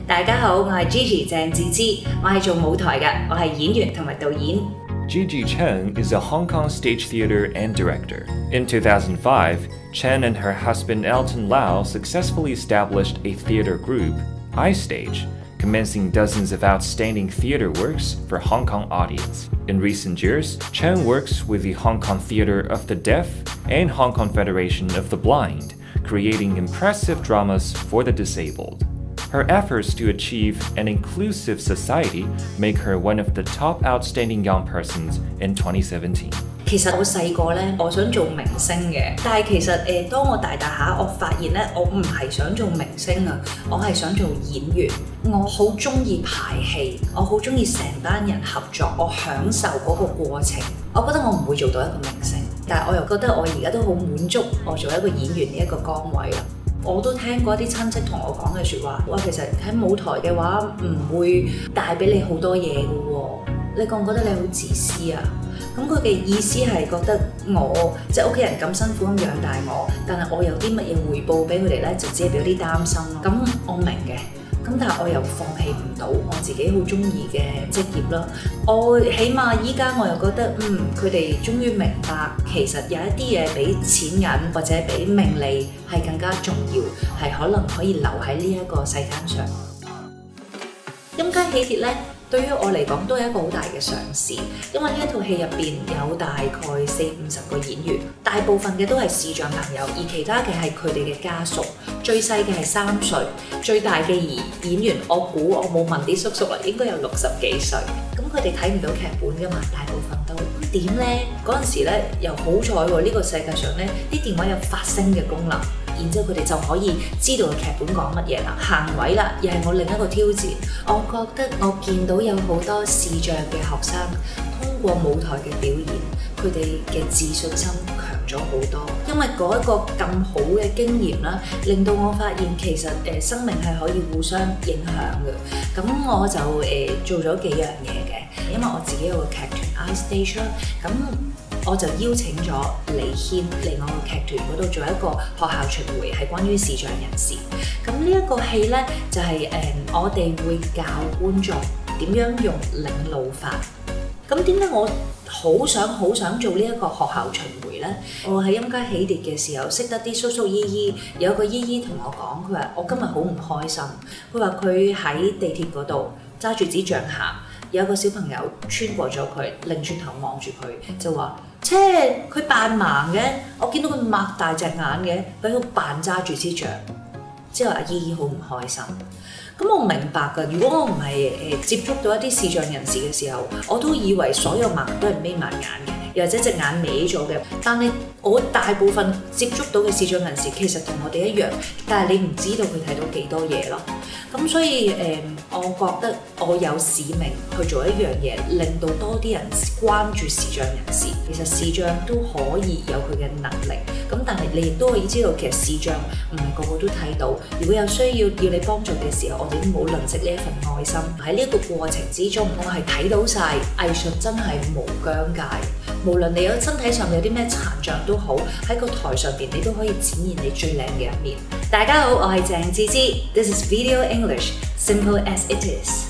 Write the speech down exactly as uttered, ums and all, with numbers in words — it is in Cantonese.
大家好，我係 Gigi 鄭智之，我係做舞台嘅，我係演員同埋導演。 Gigi Chen is a Hong Kong stage theater and director. In two thousand five, Chen and her husband Elton Lau successfully established a theater group, iStage, commencing dozens of outstanding theater works for Hong Kong audience. In recent years, Chen works with the Hong Kong Theater of the Deaf and Hong Kong Federation of the Blind, creating impressive dramas for the disabled. Her efforts to achieve an inclusive society make her one of the top outstanding young persons in twenty seventeen. 其實我細個咧，我想做明星嘅，但係其實誒、呃，當我大大下，我發現咧，我唔係想做明星啊，我係想做演員。我好中意排戲，我好中意成班人合作，我享受嗰個過程。我覺得我唔會做到一個明星，但係我又覺得我而家都好滿足我做一個演員呢一個崗位啦。我都聽過一啲親戚同我講嘅説話，哇！其實喺舞台嘅話唔會帶俾你好多嘢嘅喎，你覺唔覺得你好自私啊？咁佢嘅意思係覺得我即係屋企人咁辛苦咁養大我，但係我有啲乜嘢回報俾佢哋咧，就只係有啲擔心咯。咁我明嘅。咁但係我又放棄唔到我自己好中意嘅職業啦。我起碼依家我又覺得，嗯，佢哋終於明白，其實有一啲嘢比錢銀或者比名利係更加重要，係可能可以留喺呢一個世間上。陰間喜帖咧，對於我嚟講都係一個好大嘅嘗試，因為呢一套戲入邊有大概四五十個演員，大部分嘅都係視障朋友，而其他嘅係佢哋嘅家屬。最細嘅係三歲，最大嘅演員我估我冇問啲叔叔啦，應該有六十幾歲。咁佢哋睇唔到劇本㗎嘛，大部分都咁點咧？嗰陣時咧又好彩喎，呢個世界上咧啲電話有發聲嘅功能。然之後佢哋就可以知道個劇本講乜嘢啦，行位啦，又係我另一個挑戰。我覺得我見到有好多視障嘅學生通過舞台嘅表演，佢哋嘅自信心強咗好多。因為嗰一個咁好嘅經驗啦，令到我發現其實誒、呃、生命係可以互相影響嘅。咁我就誒、呃、做咗幾樣嘢嘅，因為我自己有個劇團 iStage 啦，咁。我就邀請咗李軒嚟我個劇團嗰度做一個學校巡迴，係關於視障人士。咁呢一個戲呢，就係、是、誒、呃、我哋會教觀眾點樣用領路法。咁點解我好想好想做呢一個學校巡迴呢？我喺陰間喜帖嘅時候識得啲叔叔姨姨，有一個姨姨同我講，佢話我今日好唔開心。佢話佢喺地鐵嗰度揸住支杖行。有個小朋友穿過咗佢，擰轉頭望住佢，就話：切，佢扮盲嘅，我見到佢擘大隻眼嘅，俾佢扮揸住支杖。之後阿姨姨好唔開心。咁我明白㗎，如果我唔係誒接觸到一啲視障人士嘅時候，我都以為所有盲都係眯埋眼嘅，又或者隻眼歪咗嘅。但係我大部分接觸到嘅視障人士其實同我哋一樣，但係你唔知道佢睇到幾多嘢咯。咁所以誒、呃，我覺得我有使命去做一樣嘢，令到多啲人關注視障人士。其實視障都可以有佢嘅能力，咁但係你亦都可以知道，其實視障唔係個個都睇到。如果有需要要你幫助嘅時候，我哋都冇吝嗇呢一份愛心。喺呢一個過程之中，我係睇到晒藝術真係無疆界。無論你有身體上有啲咩殘障都好，喺個台上邊你都可以展現你最靚嘅一面。大家好，我係鄭智之 ，This is Video English, simple as it is.